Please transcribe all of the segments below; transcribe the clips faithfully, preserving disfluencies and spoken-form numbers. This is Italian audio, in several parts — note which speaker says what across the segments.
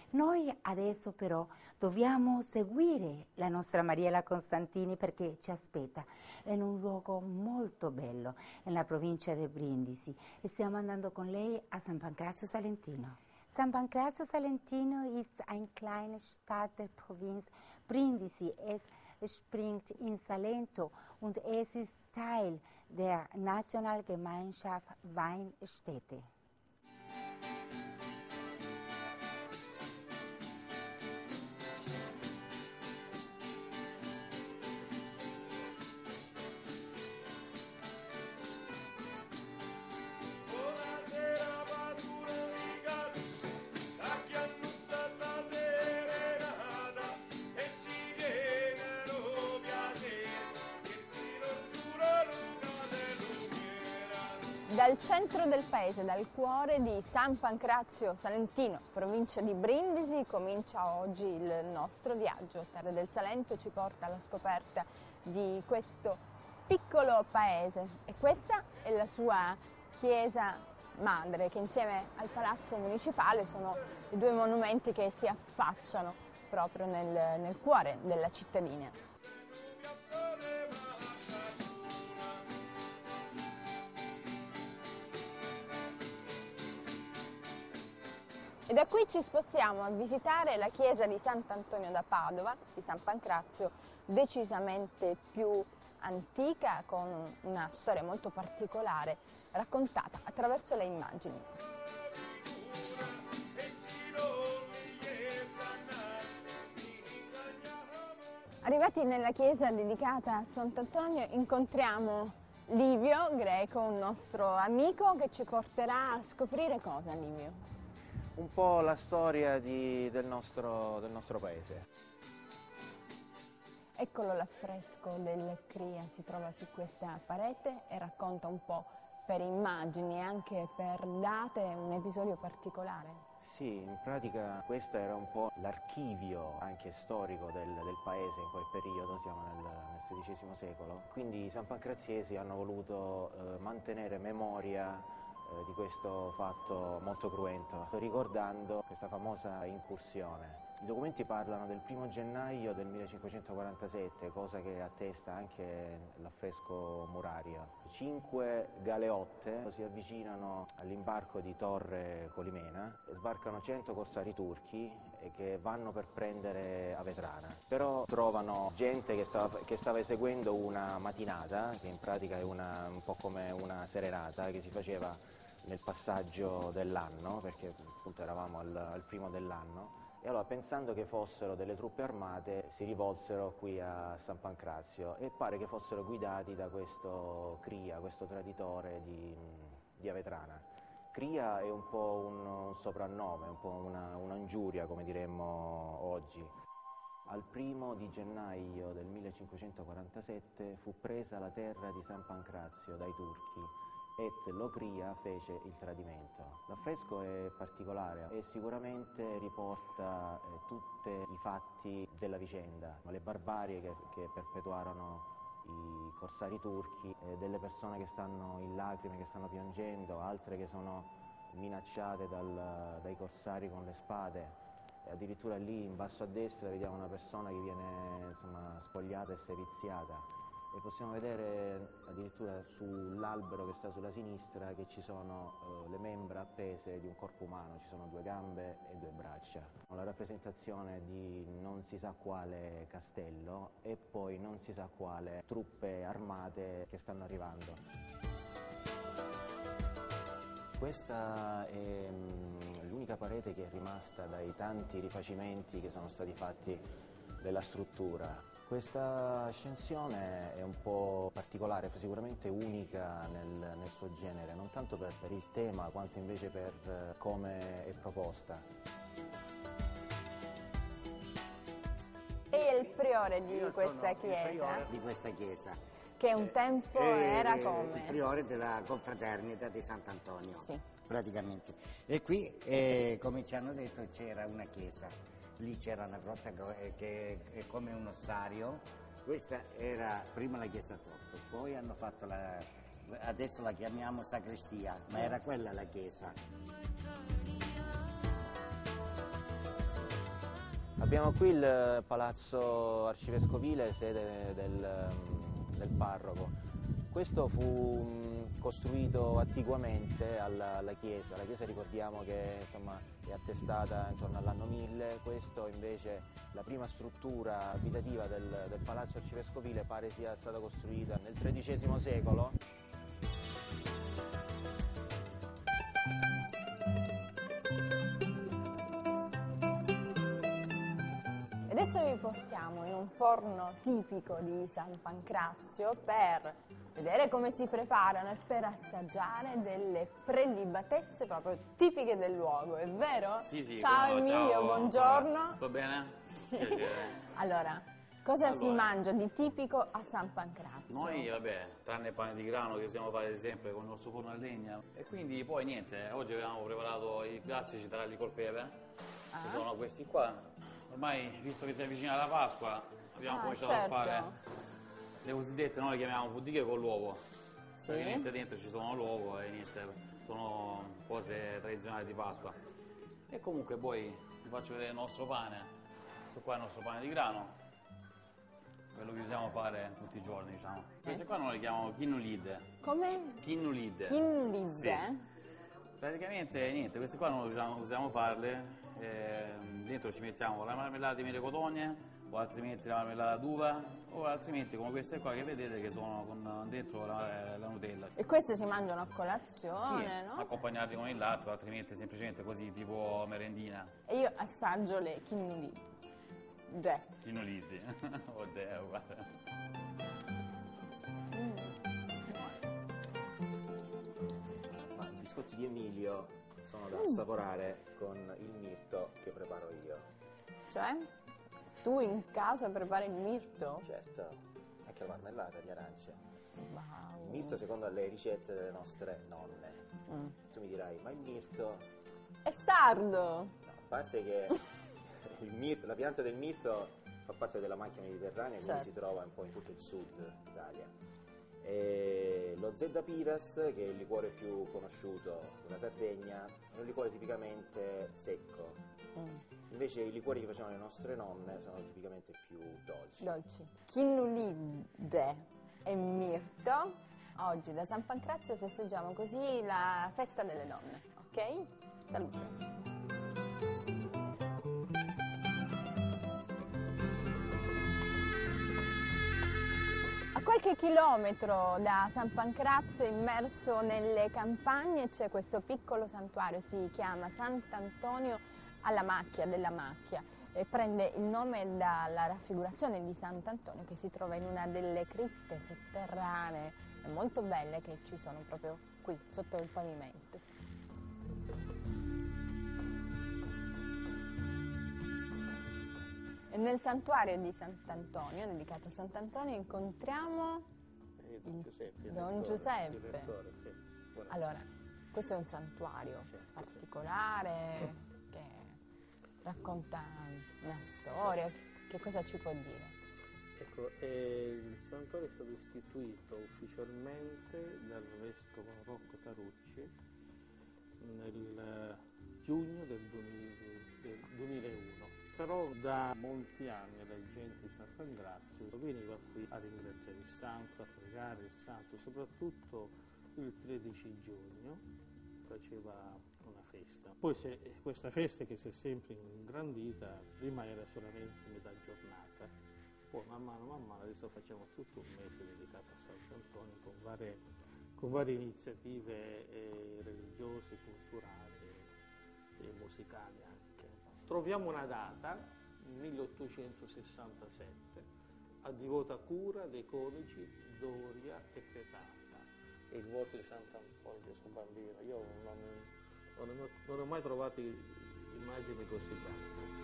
Speaker 1: Noi adesso però dobbiamo seguire la nostra Mariela Constantini perché ci aspetta in un luogo molto bello, nella provincia di Brindisi, e stiamo andando con lei a San Pancrazio Salentino. San Pancrazio Salentino ist eine kleine Stadt der Provinz Brindisi. Es springt in Salento und es ist Teil der Nationalgemeinschaft Weinstädte.
Speaker 2: Dal centro del paese, dal cuore di San Pancrazio Salentino, provincia di Brindisi, comincia oggi il nostro viaggio. Terre del Salento ci porta alla scoperta di questo piccolo paese e questa è la sua chiesa madre, che insieme al palazzo municipale sono i due monumenti che si affacciano proprio nel, nel cuore della cittadina. E da qui ci spostiamo a visitare la chiesa di Sant'Antonio da Padova, di San Pancrazio, decisamente più antica, con una storia molto particolare, raccontata attraverso le immagini. Arrivati nella chiesa dedicata a Sant'Antonio incontriamo Livio Greco, un nostro amico che ci porterà a scoprire cosa, Livio?
Speaker 3: Un po' la storia di, del, nostro, del nostro paese.
Speaker 2: Eccolo l'affresco del Cria, si trova su questa parete e racconta un po' per immagini e anche per date un episodio particolare.
Speaker 3: Sì, in pratica questo era un po' l'archivio anche storico del, del paese in quel periodo, siamo nel, nel sedicesimo secolo, quindi i sanpancraziesi hanno voluto eh, mantenere memoria di questo fatto molto cruento, ricordando questa famosa incursione. I documenti parlano del primo gennaio del millecinquecentoquarantasette, cosa che attesta anche l'affresco murario. Cinque galeotte si avvicinano all'imbarco di Torre Colimena, sbarcano cento corsari turchi e che vanno per prendere Avetrana. Però trovano gente che stava, che stava eseguendo una matinata, che in pratica è una, un po' come una serenata che si faceva nel passaggio dell'anno, perché appunto eravamo al, al primo dell'anno, e allora pensando che fossero delle truppe armate si rivolsero qui a San Pancrazio e pare che fossero guidati da questo Cria, questo traditore di, di Avetrana. Cria è un po' un, un soprannome, un po' una, un'ingiuria, come diremmo oggi. Al primo di gennaio del millecinquecentoquarantasette fu presa la terra di San Pancrazio dai turchi et lo Cria fece il tradimento. L'affresco è particolare e sicuramente riporta eh, tutti i fatti della vicenda, le barbarie che, che perpetuarono i corsari turchi, eh, delle persone che stanno in lacrime, che stanno piangendo, altre che sono minacciate dal, dai corsari con le spade. E addirittura lì in basso a destra vediamo una persona che viene insomma, spogliata e seviziata. E possiamo vedere addirittura sull'albero che sta sulla sinistra che ci sono eh, le membra appese di un corpo umano, ci sono due gambe e due braccia. La rappresentazione di non si sa quale castello e poi non si sa quale truppe armate che stanno arrivando. Questa è mm, l'unica parete che è rimasta dai tanti rifacimenti che sono stati fatti della struttura. Questa ascensione è un po' particolare, sicuramente unica nel, nel suo genere, non tanto per, per il tema quanto invece per eh, come è proposta.
Speaker 2: Lei è il priore di
Speaker 4: Io
Speaker 2: questa
Speaker 4: sono
Speaker 2: chiesa?
Speaker 4: Il priore di questa chiesa.
Speaker 2: Che un tempo
Speaker 4: eh,
Speaker 2: era
Speaker 4: eh,
Speaker 2: come?
Speaker 4: Il priore della confraternita di Sant'Antonio,
Speaker 2: sì.
Speaker 4: praticamente. E qui, eh, come ci hanno detto, c'era una chiesa. Lì c'era una grotta che è come un ossario. Questa era prima la chiesa sotto, poi hanno fatto la, adesso la chiamiamo sacrestia, ma era quella la chiesa.
Speaker 3: Abbiamo qui il palazzo arcivescovile, sede del, del parroco. Questo fu costruito attiguamente alla, alla chiesa. La chiesa ricordiamo che insomma, è attestata intorno all'anno mille, questo invece la prima struttura abitativa del, del palazzo arcivescovile pare sia stata costruita nel tredicesimo secolo.
Speaker 2: Adesso vi portiamo in un forno tipico di San Pancrazio per vedere come si preparano e per assaggiare delle prelibatezze proprio tipiche del luogo, è vero?
Speaker 5: Sì, sì.
Speaker 2: Ciao
Speaker 5: come no,
Speaker 2: Emilio,
Speaker 5: ciao.
Speaker 2: buongiorno.
Speaker 5: Tutto bene?
Speaker 2: Sì.
Speaker 5: Piacere.
Speaker 2: Allora, cosa
Speaker 5: Allora.
Speaker 2: si mangia di tipico a San Pancrazio?
Speaker 5: Noi, vabbè, tranne il pane di grano che possiamo fare sempre con il nostro forno a legna. E quindi poi niente, oggi abbiamo preparato i classici taralli col pepe,
Speaker 2: Ah.
Speaker 5: che sono questi qua. Ormai, visto che si avvicina la Pasqua, abbiamo
Speaker 2: Ah,
Speaker 5: cominciato
Speaker 2: certo.
Speaker 5: a fare le cosiddette, noi le chiamiamo buddighe con l'uovo.
Speaker 2: Sì.
Speaker 5: Praticamente dentro ci sono l'uovo e niente, sono cose tradizionali di Pasqua. E comunque poi vi faccio vedere il nostro pane. Questo qua è il nostro pane di grano, quello che usiamo fare tutti i giorni, diciamo. Queste qua noi le chiamiamo kinnulide.
Speaker 2: Come?
Speaker 5: Kinnulide.
Speaker 2: Kinnulide?
Speaker 5: Sì. Praticamente niente, queste qua noi usiamo, usiamo farle, eh, dentro ci mettiamo la marmellata di mele cotogne, o altrimenti la marmellata d'uva, o altrimenti come queste qua che vedete che sono con dentro la, la Nutella.
Speaker 2: E queste si mangiano a
Speaker 5: Sì,
Speaker 2: colazione, no?
Speaker 5: accompagnati con il latte, o altrimenti semplicemente così, tipo merendina.
Speaker 2: E io assaggio le kinnulide.
Speaker 5: Kinnulide. Oddio, guarda.
Speaker 2: Mm.
Speaker 3: Ma i biscotti di Emilio sono da assaporare con il mirto che preparo io.
Speaker 2: Cioè? Tu in casa prepari il mirto?
Speaker 3: Certo, anche la marmellata di arance.
Speaker 2: Wow.
Speaker 3: Il mirto secondo le ricette delle nostre nonne.
Speaker 2: Mm.
Speaker 3: Tu mi dirai, ma il mirto...
Speaker 2: È sardo!
Speaker 3: No, a parte che il mirto, la pianta del mirto fa parte della macchia mediterranea, quindi
Speaker 2: Certo.
Speaker 3: si trova un po' in tutto il sud Italia. E lo Zedda Piras, che è il liquore più conosciuto della Sardegna, è un liquore tipicamente secco.
Speaker 2: Mm.
Speaker 3: Invece i liquori che facevano le nostre nonne sono tipicamente più dolci.
Speaker 2: Dolci. Kinnulide e mirto. Oggi da San Pancrazio festeggiamo così la festa delle donne, ok? Salute! A qualche chilometro da San Pancrazio, immerso nelle campagne, c'è questo piccolo santuario, si chiama Sant'Antonio alla Macchia, della Macchia, e prende il nome dalla raffigurazione di Sant'Antonio che si trova in una delle cripte sotterranee molto belle che ci sono proprio qui, sotto il pavimento. E nel santuario di Sant'Antonio, dedicato a Sant'Antonio, incontriamo
Speaker 3: Eh, Don Giuseppe.
Speaker 2: Don
Speaker 3: il
Speaker 2: Giuseppe.
Speaker 3: il rettore, sì. Buonasera.
Speaker 2: Allora, questo è un santuario
Speaker 3: Certo, sì.
Speaker 2: particolare che racconta una storia. Che cosa ci può dire?
Speaker 6: Ecco, eh, il santuario è stato istituito ufficialmente dal vescovo Rocco Tarucci nel eh, giugno del, duemilauno, però da molti anni la gente di San Pancrazio veniva qui a ringraziare il santo, a pregare il santo, soprattutto il tredici giugno faceva una festa. Poi se, questa festa che si è sempre ingrandita, prima era solamente metà giornata, poi man mano man mano adesso facciamo tutto un mese dedicato a Sant'Antonio con varie, con varie iniziative eh, religiose, culturali e musicali anche. Troviamo una data, milleottocentosessantasette, a divota cura dei coniugi Doria e Petata. E il volto di Sant'Antonio, Gesù Bambino. Io non, non, ho, non ho mai trovato immagini così belle.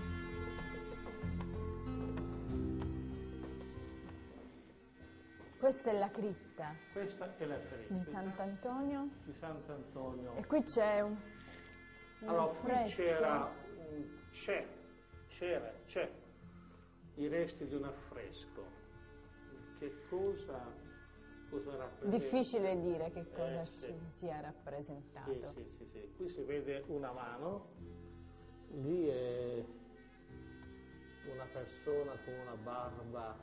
Speaker 2: Questa è la cripta
Speaker 6: Questa è la cripta
Speaker 2: di Sant'Antonio
Speaker 6: di Sant'Antonio.
Speaker 2: e qui c'è un, un
Speaker 6: Allora, qui
Speaker 2: affresco.
Speaker 6: c'era, un- c'è, c'era, c'è i resti di un affresco. Che cosa, cosa rappresenta?
Speaker 2: Difficile dire che cosa
Speaker 6: Eh, sì.
Speaker 2: ci sia
Speaker 6: Sì,
Speaker 2: rappresentato.
Speaker 6: sì, sì, sì. Qui si vede una mano, lì è persona con una barba.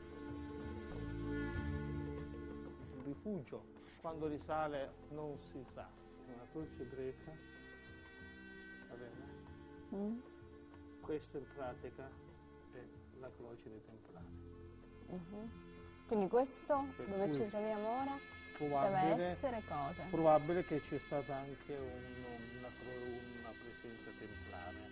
Speaker 6: Il rifugio, quando risale non si sa, una croce greca, va bene? Mm. Questa in pratica è la croce dei Templari.
Speaker 2: Uh-huh. Quindi questo, per dove ci troviamo ora,
Speaker 6: probabile,
Speaker 2: deve essere cosa?
Speaker 6: Probabile che c'è stata anche un, una, una presenza templare.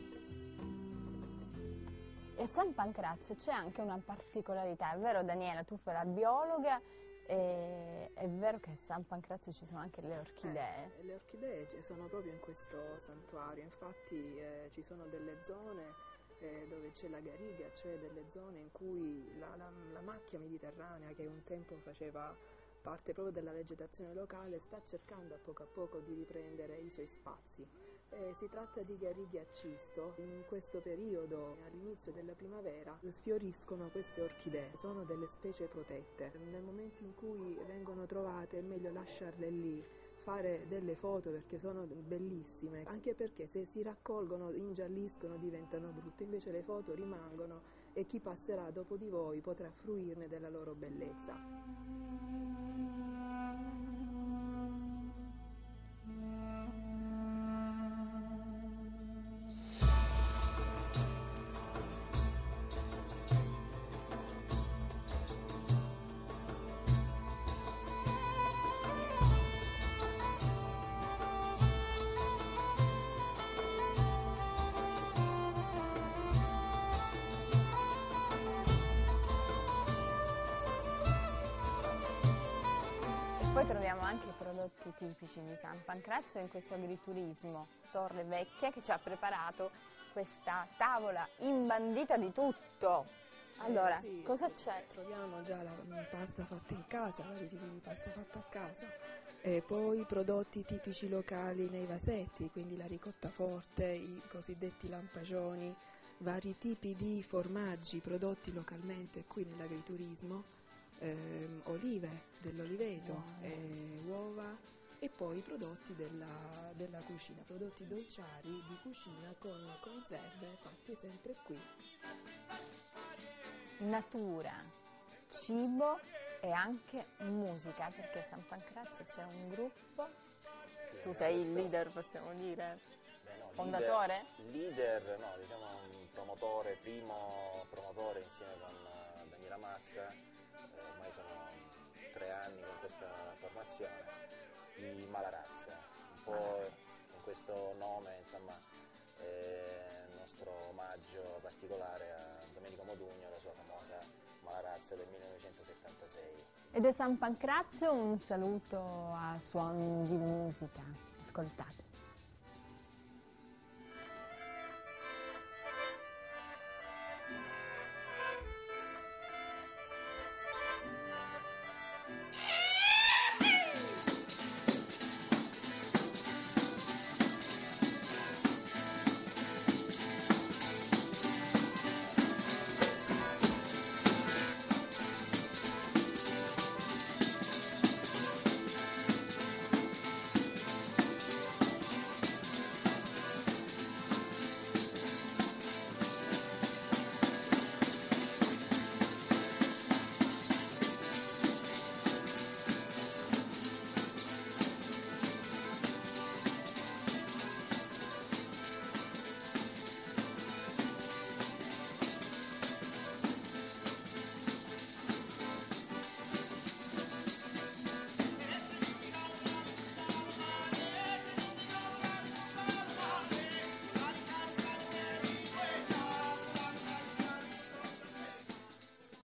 Speaker 2: E a San Pancrazio c'è anche una particolarità, è vero Daniela, tu fai la biologa, e è vero che a San Pancrazio ci sono anche le orchidee?
Speaker 7: Eh, le orchidee sono proprio in questo santuario, infatti eh, ci sono delle zone eh, dove c'è la garriga, cioè delle zone in cui la, la, la macchia mediterranea, che un tempo faceva parte proprio della vegetazione locale, sta cercando a poco a poco di riprendere i suoi spazi. Eh, si tratta di garrighe a cisto. In questo periodo, all'inizio della primavera, sfioriscono queste orchidee, sono delle specie protette. Nel momento in cui vengono trovate è meglio lasciarle lì, fare delle foto perché sono bellissime, anche perché se si raccolgono, ingialliscono, diventano brutte, invece le foto rimangono e chi passerà dopo di voi potrà fruirne della loro bellezza.
Speaker 2: Poi troviamo anche i prodotti tipici di San Pancrazio in questo agriturismo Torre Vecchia che ci ha preparato questa tavola imbandita di tutto. Allora,
Speaker 7: eh, sì,
Speaker 2: cosa c'è?
Speaker 7: Troviamo già la pasta fatta in casa, vari tipi di pasta fatta a casa, e poi prodotti tipici locali nei vasetti, quindi la ricotta forte, i cosiddetti lampagioni, vari tipi di formaggi prodotti localmente qui nell'agriturismo. Eh, olive dell'oliveto, wow. eh, uova e poi prodotti della, della cucina, prodotti dolciari di cucina con conserve fatte sempre qui.
Speaker 2: Natura, cibo e anche musica, perché a San Pancrazio c'è un gruppo, sì, tu sei il leader, possiamo dire,
Speaker 3: Beh, no,
Speaker 2: fondatore?
Speaker 3: Leader, leader, no, diciamo un promotore, primo promotore insieme con uh, Daniela Mazza. Ormai sono tre anni con questa formazione di Malarazza, un po' con questo nome, insomma, è il nostro omaggio particolare a Domenico Modugno, la sua famosa Malarazza del millenovecentosettantasei.
Speaker 2: Ed è San Pancrazio, un saluto a suoni di musica, ascoltate.